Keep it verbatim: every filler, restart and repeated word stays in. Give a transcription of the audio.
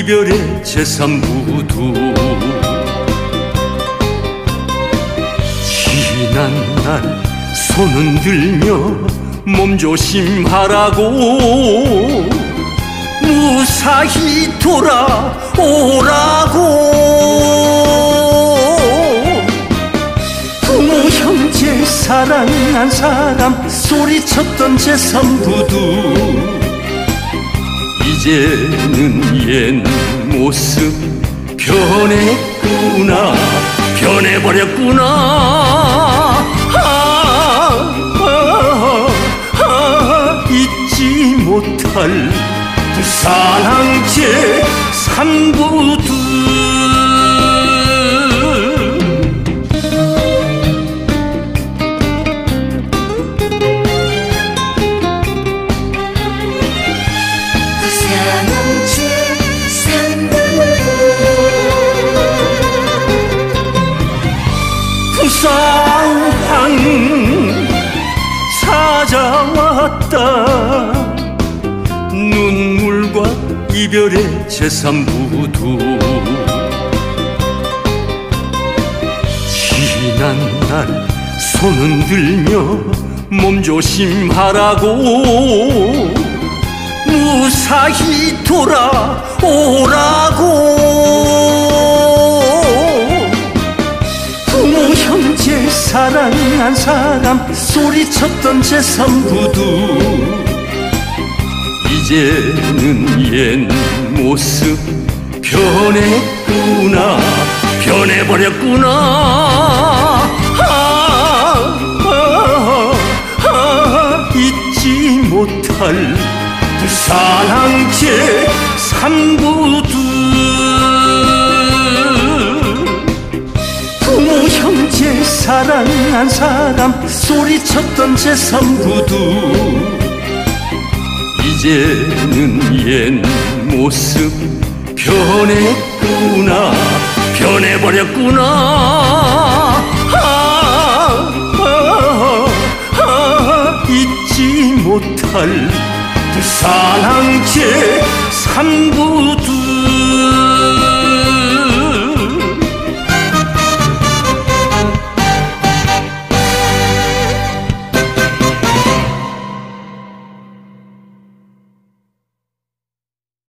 이별의 제삼부두. 지난 날 손은 들며 몸조심하라고 무사히 돌아오라고. 부모 형제 사랑한 사람 소리쳤던 제삼부두. 이제는 옛 모습 변했구나, 변해버렸구나. 아, 아, 아, 잊지 못할 부산항 제삼부두. 부산항 찾아왔다. 눈물과 이별의 제삼부두. 지난 날 손은 들며 몸조심하라고 무사히 돌아오라고. 부모 형제 사랑한 사람 소리쳤던 제삼부두. 이제는 옛 모습 변했구나, 변해버렸구나. 아, 아, 아, 잊지 못할 부산항 제삼부두. 부모 형제 사랑한 사람 소리쳤던 제삼부두. 이제는 옛 모습 변했구나, 변해버렸구나. 아, 아, 아, 잊지 못할 부산항 제삼부두.